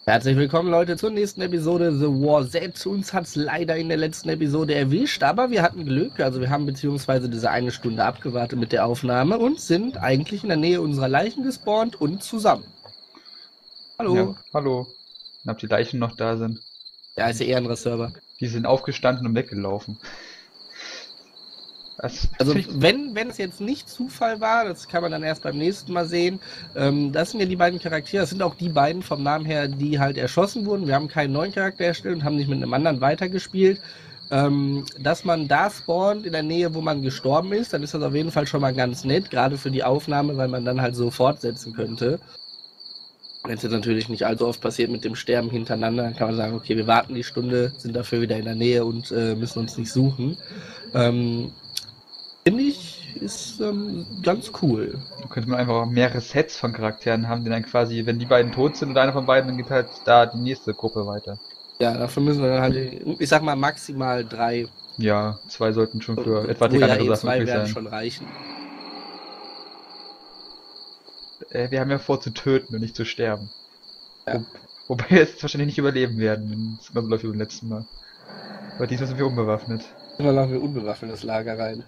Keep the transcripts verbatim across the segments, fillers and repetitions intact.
Herzlich willkommen, Leute, zur nächsten Episode The War Z. Uns hat es leider in der letzten Episode erwischt, aber wir hatten Glück. Also wir haben beziehungsweise diese eine Stunde abgewartet mit der Aufnahme und sind eigentlich in der Nähe unserer Leichen gespawnt und zusammen. Ja, Hallo. hallo. Und ob die Leichen noch da sind. Ja, ist ja eher ein Server. Die sind aufgestanden und weggelaufen. Das Also find ich, wenn, wenn es jetzt nicht Zufall war, das kann man dann erst beim nächsten Mal sehen, ähm, das sind ja die beiden Charaktere, das sind auch die beiden vom Namen her, die halt erschossen wurden. Wir haben keinen neuen Charakter erstellt und haben nicht mit einem anderen weitergespielt. Ähm, dass man da spawnt in der Nähe, wo man gestorben ist, dann ist das auf jeden Fall schon mal ganz nett, gerade für die Aufnahme, weil man dann halt so fortsetzen könnte. Wenn es jetzt natürlich nicht allzu oft passiert mit dem Sterben hintereinander, dann kann man sagen, okay, wir warten die Stunde, sind dafür wieder in der Nähe und äh, müssen uns nicht suchen. Ähm, Finde ich, ist ähm, ganz cool. könnte man einfach mehrere Sets von Charakteren haben, die dann quasi, wenn die beiden tot sind oder einer von beiden, dann geht halt da die nächste Gruppe weiter. Ja, dafür müssen wir dann halt, ich sag mal, maximal drei. Ja, zwei sollten schon für etwa Obwohl die ja andere eh Sachen zwei möglich werden sein. schon reichen. Äh, wir haben ja vor zu töten und nicht zu sterben. Ja. Wo, wobei wir jetzt wahrscheinlich nicht überleben werden, wenn es genauso läuft wie beim letzten Mal. Aber diesmal sind wir unbewaffnet. Immer machen wir unbewaffnetes Lager rein.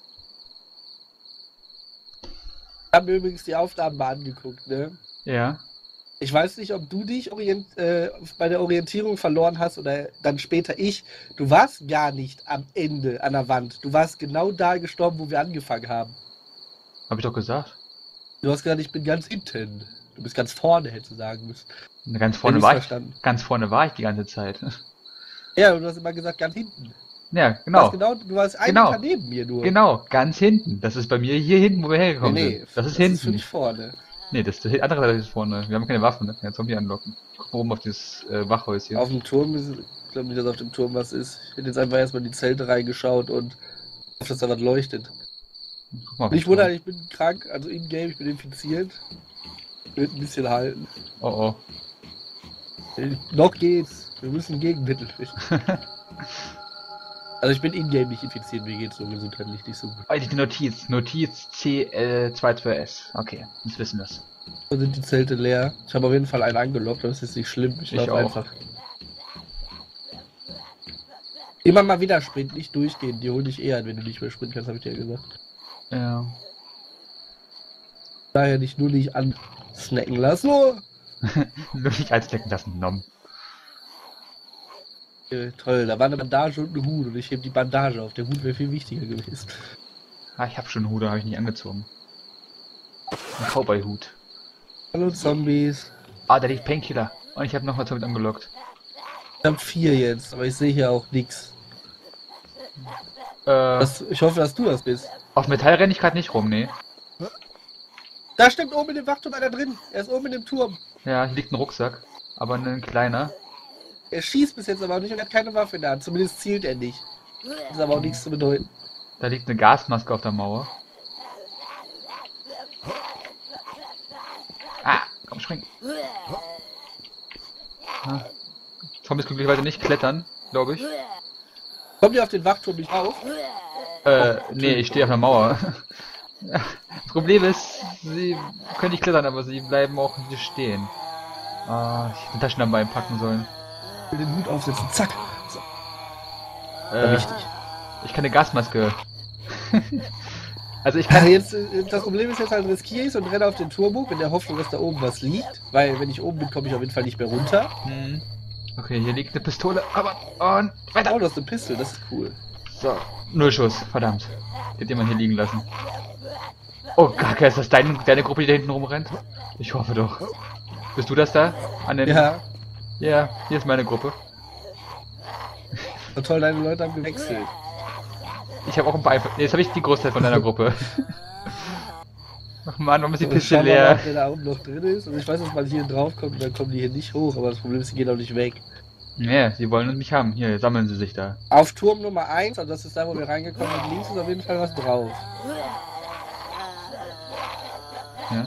Ich habe mir übrigens die Aufgaben mal angeguckt, ne? Ja. Ich weiß nicht, ob du dich orient, äh, bei der Orientierung verloren hast oder dann später ich. Du warst gar nicht am Ende an der Wand. Du warst genau da gestorben, wo wir angefangen haben. Hab ich doch gesagt. Du hast gesagt, ich bin ganz hinten. Du bist ganz vorne, hättest du sagen müssen. Und ganz vorne ich's war ich. verstanden. Ganz vorne war ich die ganze Zeit. Ja, und du hast immer gesagt, ganz hinten. Ja, Du genau. warst, genau, du warst einen Genau. Meter neben mir nur. Genau, ganz hinten. Das ist bei mir hier hinten, wo wir Nee, hergekommen nee, sind. Das ist das hinten. ist für mich vorne. Nee, das ist die andere Seite ist vorne. Wir haben keine Waffen, ne? Keine Zombie anlocken. Guck mal oben auf dieses äh, Wachhäuschen. Auf dem Turm ist, ich glaube nicht, dass auf dem Turm was ist. Ich hätte jetzt einfach erstmal in die Zelte reingeschaut und hoffe, dass da was leuchtet. Guck mal auf Nicht den Turm. wundern, ich bin krank, also in-game, ich bin infiziert. Wird ein bisschen halten. Oh Äh, Noch geht's. Wir müssen Gegenmittel finden. oh. Also ich bin in-game nicht infiziert, mir geht's so gesundheitlich nicht so gut. Oh, die Notiz. Notiz C L zwei zwei S. Okay, jetzt wissen wir's. Da sind die Zelte leer. Ich habe auf jeden Fall einen angelockt, das ist nicht schlimm. Ich, Ich laufe auch. einfach. Immer mal wieder sprinten, nicht durchgehen. Die holen dich eher an, wenn du nicht mehr sprinten kannst, habe ich dir ja gesagt. Ja. Daher nicht nur nicht ansnacken lassen. Oh! Nur nicht als lecken lassen, Nom. Äh, toll, da war eine Bandage und ein Hut und ich heb die Bandage auf. Der Hut wäre viel wichtiger gewesen. Ah, ich hab schon einen Hut, den habe ich nicht angezogen. Ein Cowboy-Hut. Hallo Zombies. Ah, da liegt Painkiller. Und ich habe nochmal Zombies angelockt. Ich hab vier jetzt, aber ich sehe hier auch nichts. Äh, Ich hoffe, dass du das bist. auf Metall renne ich gerade nicht rum, nee. Da stimmt oben in dem Wachturm einer drin. Er ist oben in dem Turm. Ja, hier liegt ein Rucksack. Aber ein kleiner. Er schießt bis jetzt aber auch nicht und hat keine Waffe in der Hand. Zumindest zielt er nicht. Das ist aber auch nichts zu bedeuten. Da liegt eine Gasmaske auf der Mauer. Ah, komm, spring. Ah. Zombies glücklicherweise nicht klettern, glaube ich. Kommt ihr auf den Wachturm nicht rauf? Äh, nee, ich stehe auf der Mauer. Das Problem ist, sie können nicht klettern, aber sie bleiben auch hier stehen. Ah, ich hätte eine Taschenlampe einpacken sollen. Ich will den Hut aufsetzen. Zack. So, Äh, wichtig. ich kann eine Gasmaske. Also ich Ja, kann... jetzt, äh, das Problem ist jetzt halt, riskiere ich und renne auf den Turm hoch in der Hoffnung, dass da oben was liegt. Weil wenn ich oben bin, komme ich auf jeden Fall nicht mehr runter. Hm. Okay, hier liegt eine Pistole, aber... Und weiter! Oh, das ist eine Pistole, das ist cool. So, null Schuss, verdammt. Die hat jemand hier liegen lassen. Oh, Kacke, ist das dein, deine Gruppe, die da hinten rumrennt? Ich hoffe doch. Bist du das da? An den... Ja, Ja, hier ist meine Gruppe. so toll, deine Leute haben gewechselt. Ich habe auch ein paar... Einf- Nee, jetzt habe ich die Großteil von deiner Gruppe. Ach man, warum ist die Und Piste schauen wir mal, leer? ob der da oben noch drin ist. Und ich weiß, dass man hier drauf kommt und dann kommen die hier nicht hoch. Aber das Problem ist, sie gehen auch nicht weg. Nee, sie wollen mich haben. Hier, sammeln sie sich da. Auf Turm Nummer eins, also das ist da, wo wir reingekommen sind, links ist auf jeden Fall was drauf. Ja.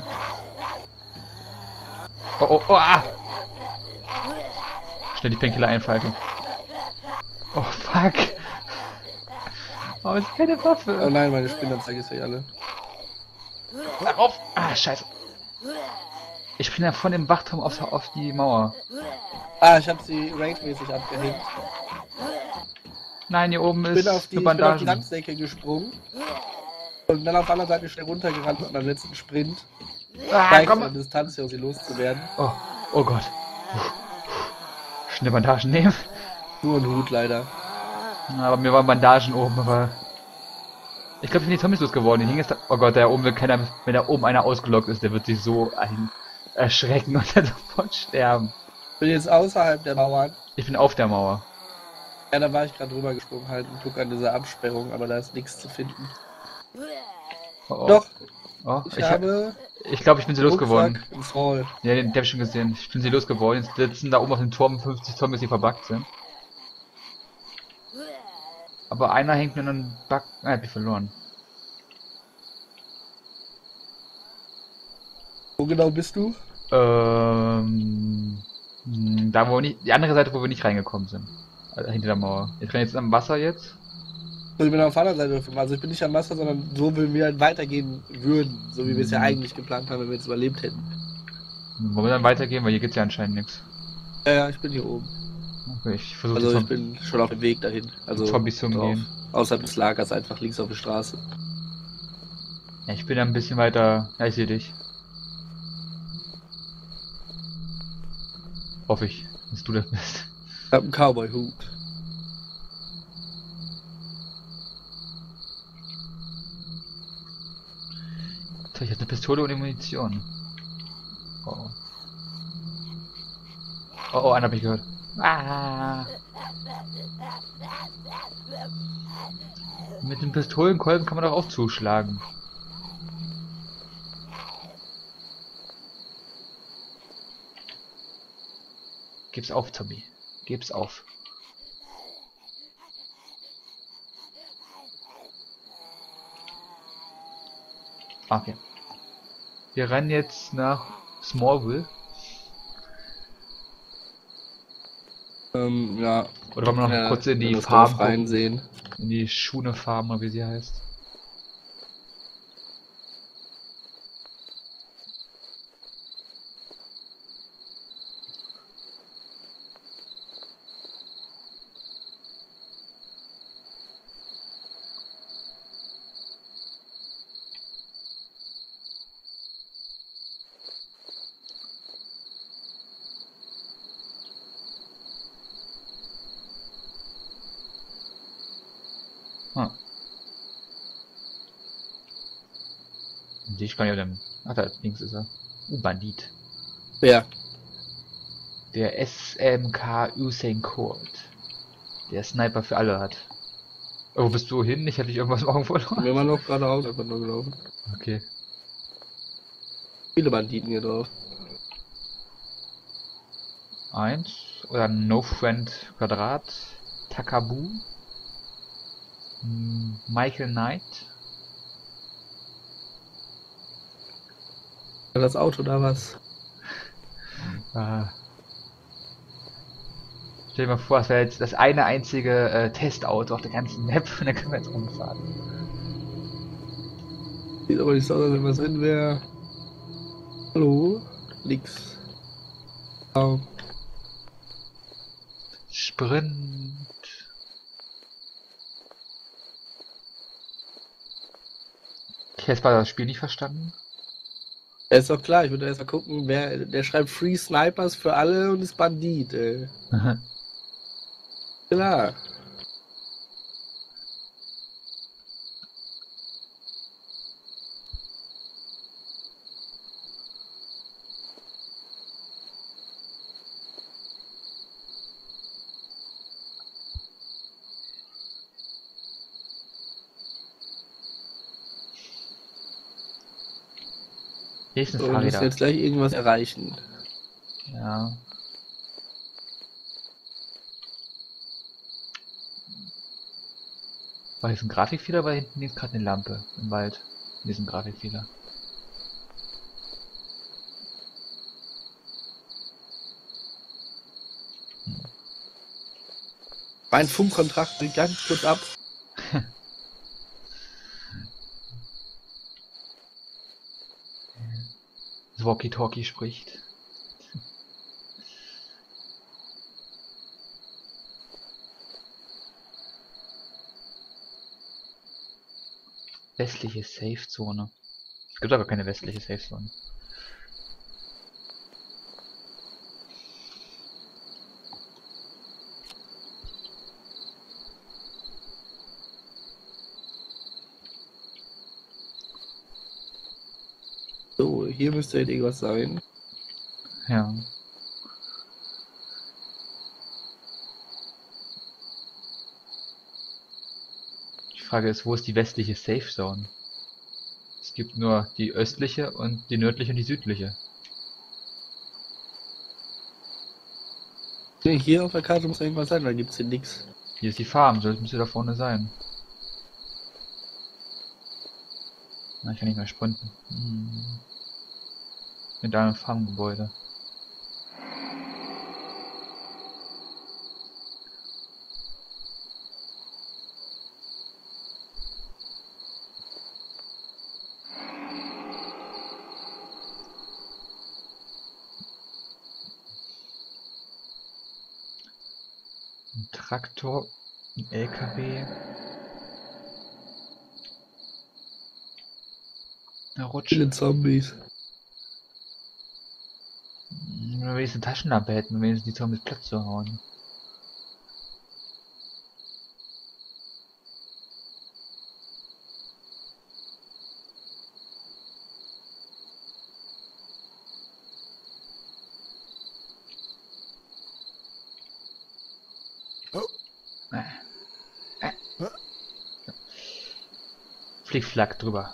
Oh, oh, oh, ah! Schnell die Painkiller einpfeifen. Oh, fuck! Oh, ist keine Oh Waffe. nein, meine Spinnanzeige ist ja alle. Darauf! Ah, scheiße. Ich bin ja von dem Wachturm auf, auf die Mauer. Ah, ich habe sie rangemäßig abgehängt. Nein, hier oben Ich ist bin auf die, eine ich bin auf die Bandage. Landsäcke gesprungen. Und dann auf der anderen Seite schnell runtergerannt beim letzten Sprint. Ah, Leicht komm. an Distanz, hier, um sie loszuwerden. Oh, oh Gott. Schnell Bandagen nehmen. Nur ein Hut leider. Aber mir waren Bandagen oben, aber... Ich glaube, ich bin die Zombies losgeworden. Die hingen jetzt da... Oh Gott, da oben wird keiner... Wenn da oben einer ausgelockt ist, der wird sich so ein erschrecken und dann sofort sterben. Ich bin jetzt außerhalb der Mauern. Ich bin auf der Mauer. Ja, da war ich gerade drüber gesprungen halt und guck an dieser Absperrung, aber da ist nichts zu finden. Oh, oh. Doch, Oh, ich, ich habe ich glaube, ich bin sie losgeworden. Rucksack ins Hall. Ja, den, den hab ich schon gesehen. Ich bin sie losgeworden. Jetzt sitzen da oben auf dem Turm fünfzig Zombies, die verbuggt sind. Aber einer hängt mir einen Bug... Ah, er hat mich verloren. Wo genau bist du? Ähm... Da wo wir nicht... Die andere Seite, wo wir nicht reingekommen sind. Also hinter der Mauer. Ich bin jetzt am Wasser jetzt. Also ich bin auf der anderen Seite. Also ich bin nicht am Wasser, sondern so, wie wir halt weitergehen würden. So wie wir es ja eigentlich geplant haben, wenn wir jetzt überlebt hätten. Wollen wir dann weitergehen? Weil hier geht's ja anscheinend nichts. Ja, ja, ich bin hier oben. Okay, ich versuche Also die ich bin schon auf dem Weg dahin. Also Zombies zu drauf. umgehen. Außerhalb des Lagers, einfach links auf der Straße. Ja, ich bin ein bisschen weiter... Ja, ich sehe dich. Hoffe ich, dass du das bist. Ich hab einen Cowboy-Hut. Ich habe eine Pistole und Munition. Oh. Oh, oh, einen hab ich gehört. Ah. Mit den Pistolenkolben kann man doch auch zuschlagen. Gib's auf, Tommy. Gib's auf. Okay. Wir rennen jetzt nach Smallville. Ähm, ja. Oder wollen wir noch ja, kurz in die das Farm Dorf rein gucken? sehen. In die Schune Farm, oder wie sie heißt. Ah. Ich kann ja dann. Ach, da links ist er. Uh, Bandit. Ja. Der S M K Usain Colt. Der Sniper für alle hat. Oh, wo bist du hin? Ich hätte dich irgendwas machen verloren. Wir waren noch geradeaus einfach nur gelaufen. Okay. Viele Banditen hier drauf. Eins. Oder No Friend Quadrat. Takabu. Hm, Michael Knight. War das Auto da was? Ah. Stell dir mal vor, es wäre jetzt das eine einzige äh, Testauto auf der ganzen Map und dann können wir jetzt rumfahren. Sieht aber nicht so aus, als wenn was drin wäre. Hallo? Nix. Oh. Sprint. Ich habe das Spiel nicht verstanden. Ja, ist doch klar, ich würde erst mal gucken, wer, der schreibt Free Snipers für alle und ist Bandit, ey. Klar. Hier ist ein So, wir müssen Fahrräder. jetzt gleich irgendwas erreichen. Ja. War jetzt ein Grafikfehler, weil hinten ist gerade eine Lampe im Wald. In diesem Grafikfehler. Mein Funkkontrakt bricht ganz kurz ab. Das Walkie-Talkie spricht. Westliche Safe-Zone. Es gibt aber keine westliche Safe-Zone. So, hier müsste halt irgendwas sein. Ja. Die Frage ist, wo ist die westliche Safe Zone? Es gibt nur die östliche und die nördliche und die südliche. Nee, hier auf der Karte muss irgendwas sein, da gibt's hier nichts. Hier ist die Farm, so müsste da vorne sein. Na, ich kann nicht mehr sprinten. Hm. Mit einem Farmgebäude. Ein Traktor, ein L K W. Eine Rutsche. Viele Zombies. Wenn wir wenigstens eine Taschenlampe hätten, um wenigstens die Zombies platt zu hauen. Äh. Äh. Flickflack drüber.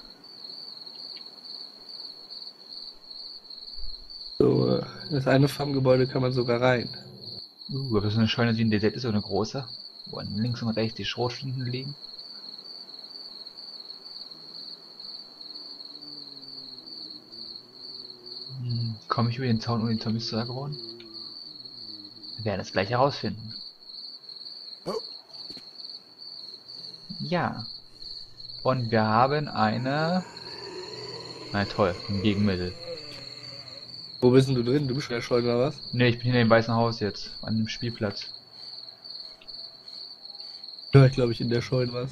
So, äh, das eine Farmgebäude kann man sogar rein. Uh, aber so eine Scheune wie ein D Z ist so eine große, wo links und rechts die Schrotflinten liegen. Hm, komme ich über den Zaun, um die Zombies zu aggroen? Wir werden es gleich herausfinden. Ja. Und wir haben eine... Na toll, ein Gegenmittel. Wo bist denn du drin? Du bist ja schon oder was? Ne, ich bin hier im Weißen Haus jetzt, an dem Spielplatz. Ja, ich glaube ich in der Scheune was.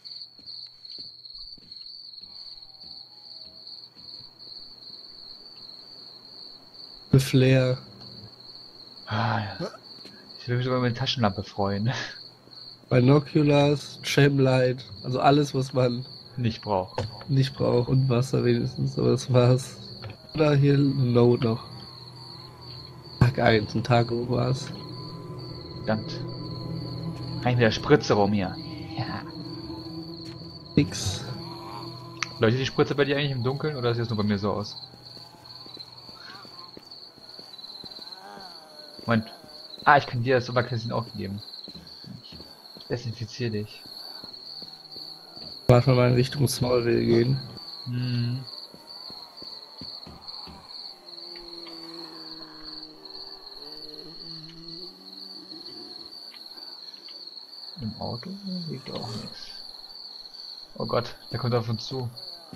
Eine Flair. Ah, ja. Ich will mich sogar über eine Taschenlampe freuen. Binoculars, Chamlight, also alles, was man Nicht braucht. nicht braucht und Wasser wenigstens, aber das war's. Oder hier Note noch. Tag eins, ein Tag wo war's. Verdammt. Rein mit der Spritze rum hier. Ja. Nix. Leuchtet die Spritze bei dir eigentlich im Dunkeln oder sieht es nur bei mir so aus? Moment. Ah, ich kann dir das Oberkästchen auch geben. Ich desinfiziere dich. Manchmal mal in Richtung Smallville gehen. Hm. Im Auto liegt auch nichts. Oh Gott, der kommt auf uns zu.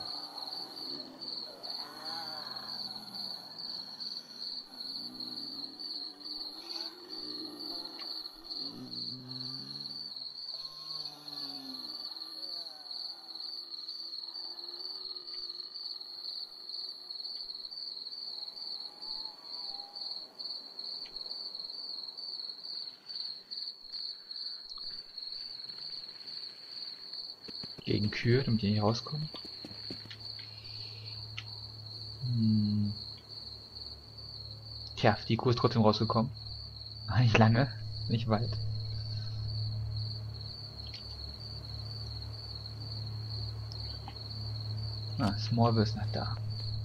Gegen Kühe, damit die nicht rauskommen. Hm. Tja, die Kuh ist trotzdem rausgekommen. Nicht lange, nicht weit. Ah, Smallville ist noch da.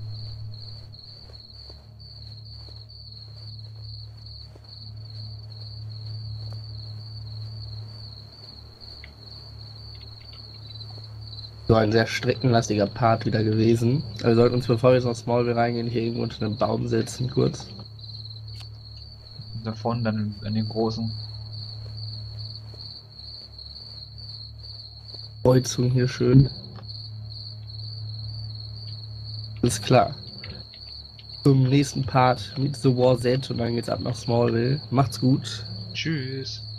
So ein sehr streckenlastiger Part wieder gewesen. Also wir sollten uns, bevor wir jetzt nach Smallville reingehen, hier irgendwo unter einem Baum setzen, kurz. Da vorne dann an den großen. Kreuzung hier schön. Alles klar. zum nächsten Part mit The War Z und dann geht's ab nach Smallville. Macht's gut. Tschüss.